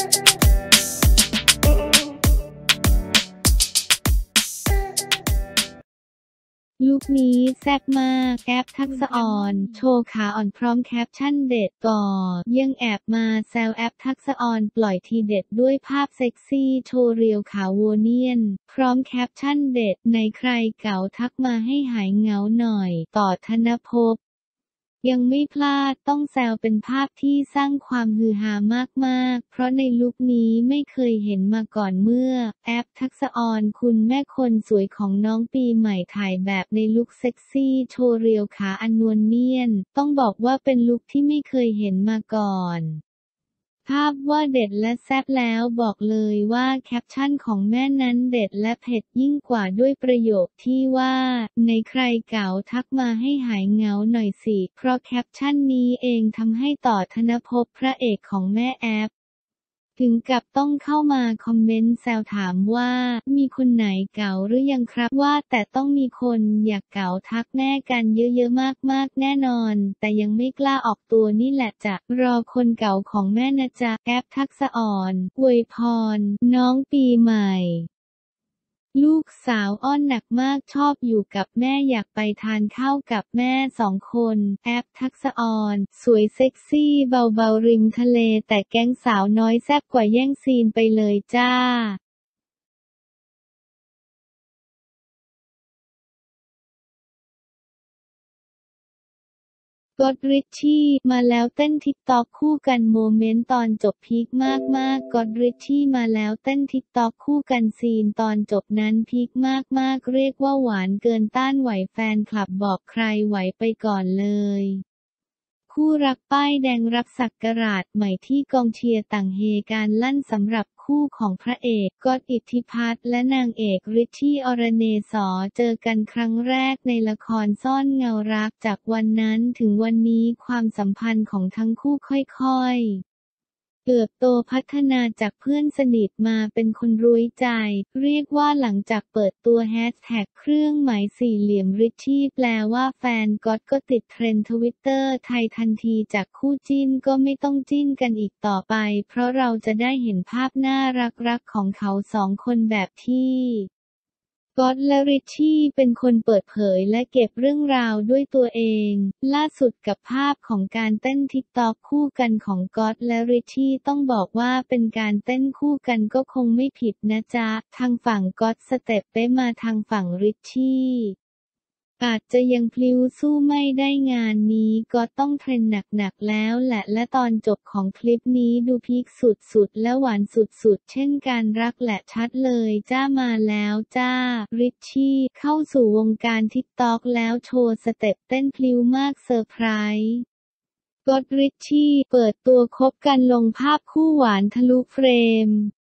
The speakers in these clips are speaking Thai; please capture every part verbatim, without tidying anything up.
ลุคนี้แซ่บมากแอปทักษะอ่อนโชว์ขาอ่อนพร้อมแคปชั่นเด็ดก่อยังแอบมาแซวแอปทักษะอ่อนปล่อยทีเด็ดด้วยภาพเซ็กซี่โชว์เรียวขาวโวเนียนพร้อมแคปชั่นเด็ดในใครเก๋าทักมาให้หายเหงาหน่อยต่อธนภพยังไม่พลาดต้องแซวเป็นภาพที่สร้างความฮือฮามากๆเพราะในลุคนี้ไม่เคยเห็นมาก่อนเมื่อแอปทักษะอ่อนคุณแม่คนสวยของน้องปีใหม่ถ่ายแบบในลุคเซ็กซี่โชว์เรียวขาอันนวลเนียนต้องบอกว่าเป็นลุคที่ไม่เคยเห็นมาก่อนภาพว่าเด็ดและแซ่บแล้วบอกเลยว่าแคปชั่นของแม่นั้นเด็ดและเผ็ดยิ่งกว่าด้วยประโยคที่ว่าในใครเก๋าทักมาให้หายเหงาหน่อยสิเพราะแคปชั่นนี้เองทำให้ต่อธนภพพระเอกของแม่แอปถึงกับต้องเข้ามาคอมเมนต์แซวถามว่ามีคนไหนเก๋าหรือยังครับว่าแต่ต้องมีคนอยากเก๋าทักแม่กันเยอะๆมากๆแน่นอนแต่ยังไม่กล้าออกตัวนี่แหละจะรอคนเก๋าของแม่นะจ๊ะแอปทักษะอ่อนอวยพรน้องปีใหม่ลูกสาวอ้อนหนักมากชอบอยู่กับแม่อยากไปทานข้าวกับแม่สองคนแอปทักษะอ่อนสวยเซ็กซี่เบาๆริมทะเลแต่แก๊งสาวน้อยแซ่บกว่าแย่งซีนไปเลยจ้าก๊อต ริชชี่ มาแล้วเต้นทิกตอกคู่กันโมเมนต์ตอนจบพีคมากๆก๊อต ริชชี่ มาแล้วเต้นทิกตอกคู่กันซีนตอนจบนั้นพีคมากๆเรียกว่าหวานเกินต้านไหวแฟนคลับบอกใครไหวไปก่อนเลยคู่รักป้ายแดงรับศักราชใหม่ที่กองเชียร์ต่างเฮการลั่นสำหรับคู่ของพระเอกก๊อต อิทธิพัฒน์และนางเอกริชชี่ อรเนศรเจอกันครั้งแรกในละครซ่อนเงารักจากวันนั้นถึงวันนี้ความสัมพันธ์ของทั้งคู่ค่อยๆเติบโตพัฒนาจากเพื่อนสนิทมาเป็นคนรู้ใจเรียกว่าหลังจากเปิดตัวแฮชแท็กเครื่องหมายสี่เหลี่ยมริชชี่แปลว่าแฟนก๊อตก็ติดเทรนด์ทวิตเตอร์ไทยทันทีจากคู่จิ้นก็ไม่ต้องจิ้นกันอีกต่อไปเพราะเราจะได้เห็นภาพน่ารักๆของเขาสองคนแบบที่ก๊อตและริชชี่เป็นคนเปิดเผยและเก็บเรื่องราวด้วยตัวเองล่าสุดกับภาพของการเต้นทิกตอกคู่กันของก๊อตและริชชี่ต้องบอกว่าเป็นการเต้นคู่กันก็คงไม่ผิดนะจ๊ะทางฝั่งก๊อตสเต็ปเป๊ะมาทางฝั่งริชชี่อาจจะยังพลิ้วสู้ไม่ได้งานนี้ก็ต้องเทรนหนักๆแล้วแหละและตอนจบของคลิปนี้ดูพีคสุดๆและหวานสุดๆเช่นการรักแหละชัดเลยจ้ามาแล้วจ้าริชชี่เข้าสู่วงการทิกตอกแล้วโชว์สเต็ปเต้นพลิ้วมากเซอร์ไพรส์ก๊อต ริชชี่เปิดตัวคบกันลงภาพคู่หวานทะลุเฟรม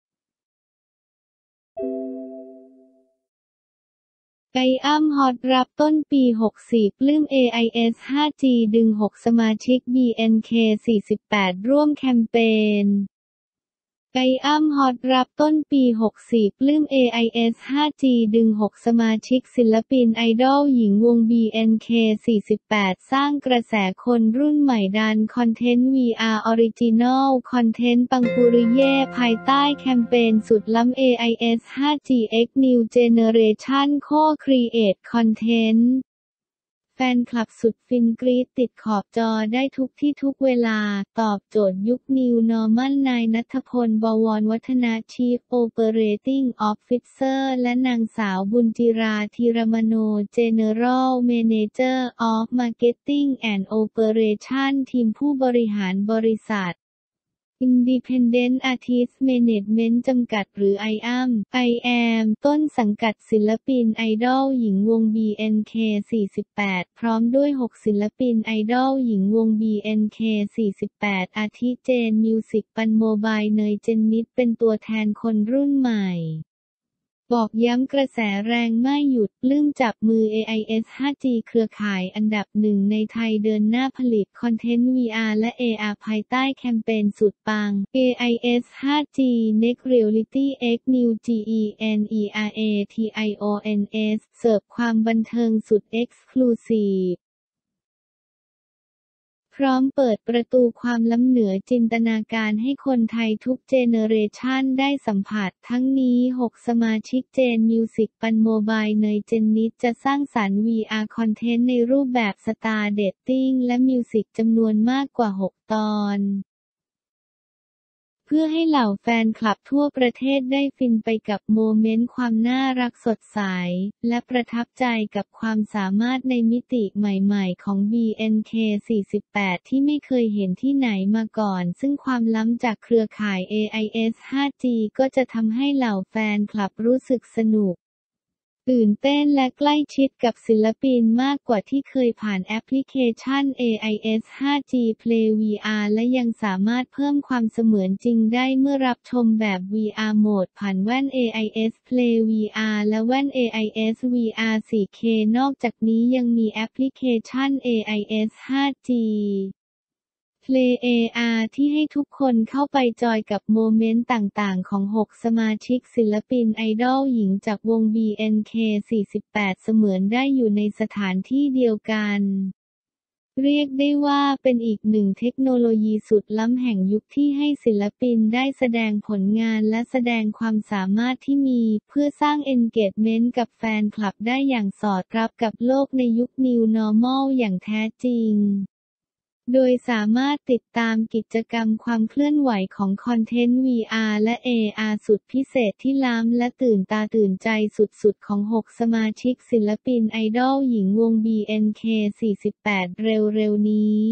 ไกอัมฮอตรับต้นปีหกสี่ปลื้ม เอ ไอ เอส ห้าจี ดึงหกสมาชิก บี เอ็น เค สี่สิบแปดร่วมแคมเปญไกอัมฮอตรับต้นปีหกสี่ปลื้ม เอ ไอ เอส ห้าจี ดึงหกสมาชิกศิลปินไอดอลหญิงวง บี เอ็น เค สี่สิบแปดสร้างกระแสคนรุ่นใหม่ดันคอนเทนต์ วี อาร์ Original คอนเทนต์ปังปุริเย่ภายใต้แคมเปญสุดล้ำ เอ ไอ เอส ห้าจี X New Generation Co-Create Contentแฟนคลับสุดฟินกรี๊ดติดขอบจอได้ทุกที่ทุกเวลาตอบโจทย์ยุค New Normal นายณัฐพล บวรวัฒนา Chief Operating Officer และนางสาวบุญจิราธีรมโน General Manager of Marketing and Operation ทีมผู้บริหารบริษัทIndependent Artist Management จำกัดหรือ ไอ เอ เอ็ม ไอ แอม ต้นสังกัดศิลปินไอดอลหญิงวง บี เอ็น เค สี่สิบแปด พร้อมด้วย หก ศิลปินไอดอลหญิงวง บี เอ็น เค สี่สิบแปด อาทิเจน มิวสิก ปันโมบาย เนย เจนนิดเป็นตัวแทนคนรุ่นใหม่บอกย้ำกระแสแรงไม่หยุดปลื้มจับมือ เอ ไอ เอส ห้าจี เครือข่ายอันดับหนึ่งในไทยเดินหน้าผลิตคอนเทนต์ วี อาร์ และ เอ อาร์ ภายใต้แคมเปญสุดปัง เอ ไอ เอส ห้าจี Next Reality X New Generation เสิร์ฟความบันเทิงสุดเอ็กซ์คลูซีฟพร้อมเปิดประตูความล้ำเหนือจินตนาการให้คนไทยทุกเจเนเรชันได้สัมผัสทั้งนี้หกสมาชิกเจนมิวสิกปันโมบายเนยเจนนิดจะสร้างสรรค์ วี อาร์ คอนเทนต์ในรูปแบบสตาร์เดตติ้งและมิวสิกจำนวนมากกว่าหกตอนเพื่อให้เหล่าแฟนคลับทั่วประเทศได้ฟินไปกับโมเมนต์ความน่ารักสดใสและประทับใจกับความสามารถในมิติใหม่ๆของ บี เอ็น เค สี่สิบแปด ที่ไม่เคยเห็นที่ไหนมาก่อนซึ่งความล้ำจากเครือข่าย เอ ไอ เอส ไฟว์ จี ก็จะทำให้เหล่าแฟนคลับรู้สึกสนุกตื่นเต้นและใกล้ชิดกับศิลปินมากกว่าที่เคยผ่านแอปพลิเคชัน เอ ไอ เอส ไฟว์ จี Play วี อาร์ และยังสามารถเพิ่มความเสมือนจริงได้เมื่อรับชมแบบ วี อาร์ โหมดผ่านแว่น เอ ไอ เอส Play วี อาร์ และแว่น เอ ไอ เอส วี อาร์ โฟร์ เค นอกจากนี้ยังมีแอปพลิเคชัน เอ ไอ เอส ไฟว์ จี Play เอ อาร์ ที่ให้ทุกคนเข้าไปจอยกับโมเมนต์ต่างๆของหกสมาชิกศิลปินไอดอลหญิงจากวง บี เอ็น เค สี่สิบแปด เสมือนได้อยู่ในสถานที่เดียวกันเรียกได้ว่าเป็นอีกหนึ่งเทคโนโลยีสุดล้ำแห่งยุคที่ให้ศิลปินได้แสดงผลงานและแสดงความสามารถที่มีเพื่อสร้าง Engagement กับแฟนคลับได้อย่างสอดรับกับโลกในยุค New Normal อย่างแท้จริงโดยสามารถติดตามกิจกรรมความเคลื่อนไหวของคอนเทนต์ วี อาร์ และ เอ อาร์ สุดพิเศษที่ล้ำและตื่นตาตื่นใจสุดๆของหกสมาชิกศิลปินไอดอลหญิงวง บี เอ็น เค สี่สิบแปด เร็วๆนี้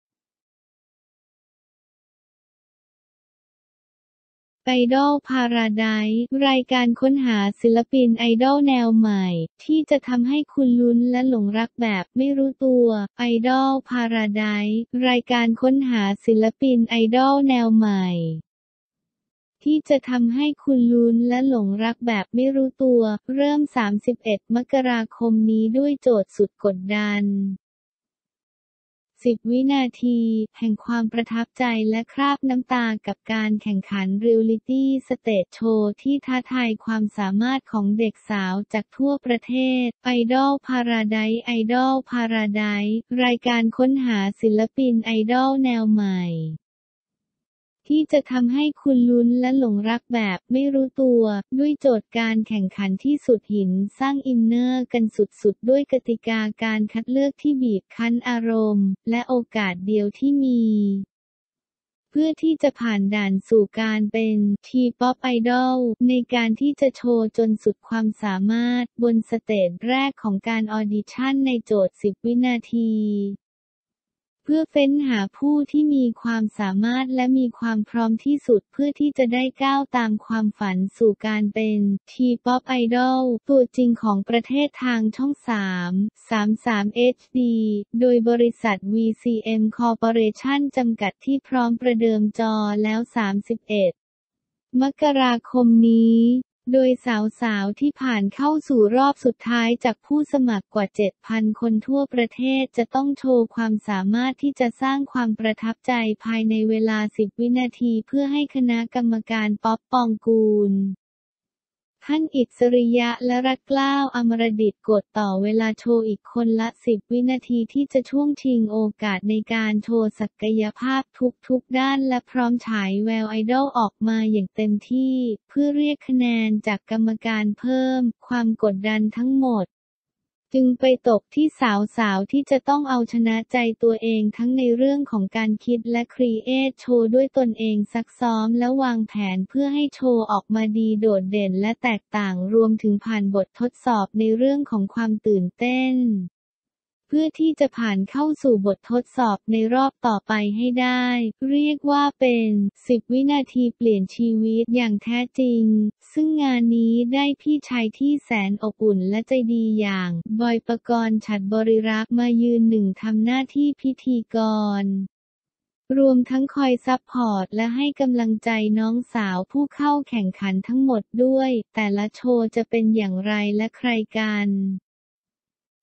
ไอดอลพาราไดซ์รายการค้นหาศิลปินไอดอลแนวใหม่ที่จะทำให้คุณลุ้นและหลงรักแบบไม่รู้ตัวไอดอลพาราไดซ์รายการค้นหาศิลปินไอดอลแนวใหม่ที่จะทำให้คุณลุ้นและหลงรักแบบไม่รู้ตัวเริ่มสามสิบเอ็ดมกราคมนี้ด้วยโจทย์สุดกดดันสิบวินาทีแห่งความประทับใจและคราบน้ำตากับการแข่งขันเรียลลิตี้สเตจโชว์ที่ท้าทายความสามารถของเด็กสาวจากทั่วประเทศไอดอลพาราไดซ์ไอดอลพาราไดซ์รายการค้นหาศิลปินไอดอลแนวใหม่ที่จะทำให้คุณลุ้นและหลงรักแบบไม่รู้ตัวด้วยโจทย์การแข่งขันที่สุดหินสร้างอินเนอร์กันสุดๆด้วยกติกาการคัดเลือกที่บีบคั้นอารมณ์และโอกาสเดียวที่มีเพื่อที่จะผ่านด่านสู่การเป็นทีป๊อปไอดอลในการที่จะโชว์จนสุดความสามารถบนสเตจแรกของการออดิชั่นในโจทย์สิบวินาทีเพื่อเฟ้นหาผู้ที่มีความสามารถและมีความพร้อมที่สุดเพื่อที่จะได้ก้าวตามความฝันสู่การเป็นทีป๊อปไอดอลตัวจริงของประเทศทางช่องสาม สามสิบสาม เอช ดี โดยบริษัท วี ซี เอ็ม Corporation จำกัดที่พร้อมประเดิมจอแล้วสามสิบเอ็ดมกราคมนี้โดยสาวๆที่ผ่านเข้าสู่รอบสุดท้ายจากผู้สมัครกว่า เจ็ดพัน คนทั่วประเทศจะต้องโชว์ความสามารถที่จะสร้างความประทับใจภายในเวลาสิบวินาทีเพื่อให้คณะกรรมการป๊อปปองกูลท่านอิสริยะและรัตเกล้าอมรดิษฐ์กดต่อเวลาโชว์อีกคนละสิบวินาทีที่จะช่วงชิงโอกาสในการโชว์ศักยภาพทุกๆด้านและพร้อมฉายแววไอดอลออกมาอย่างเต็มที่เพื่อเรียกคะแนนจากกรรมการเพิ่มความกดดันทั้งหมดจึงไปตกที่สาวๆที่จะต้องเอาชนะใจตัวเองทั้งในเรื่องของการคิดและครีเอทโชว์ด้วยตนเองซักซ้อมและวางแผนเพื่อให้โชว์ออกมาดีโดดเด่นและแตกต่างรวมถึงผ่านบททดสอบในเรื่องของความตื่นเต้นเพื่อที่จะผ่านเข้าสู่บททดสอบในรอบต่อไปให้ได้เรียกว่าเป็นสิบวินาทีเปลี่ยนชีวิตอย่างแท้จริงซึ่งงานนี้ได้พี่ชายที่แสนอบอุ่นและใจดีอย่างบอยปกรณ์ ฉัตรบริรักษ์มายืนหนึ่งทำหน้าที่พิธีกรรวมทั้งคอยซัพพอร์ตและให้กำลังใจน้องสาวผู้เข้าแข่งขันทั้งหมดด้วยแต่ละโชว์จะเป็นอย่างไรและใครกัน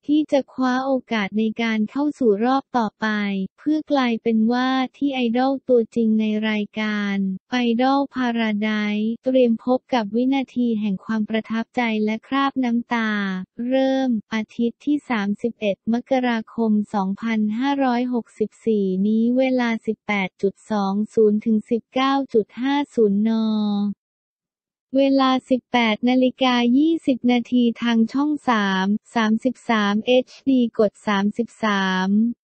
ที่จะคว้าโอกาสในการเข้าสู่รอบต่อไปเพื่อกลายเป็นว่าที่ไอดอลตัวจริงในรายการไอดอลพาราไดซ์เตรียมพบกับวินาทีแห่งความประทับใจและคราบน้ำตาเริ่มอาทิตย์ที่สามสิบเอ็ดมกราคมสองพันห้าร้อยหกสิบสี่นี้เวลา สิบแปดนาฬิกา ยี่สิบ ถึง สิบเก้านาฬิกา ห้าสิบ นเวลา สิบแปดนาฬิกายี่สิบ นาทีทางช่อง สาม สามสิบสาม เอช ดี กด สามสิบสาม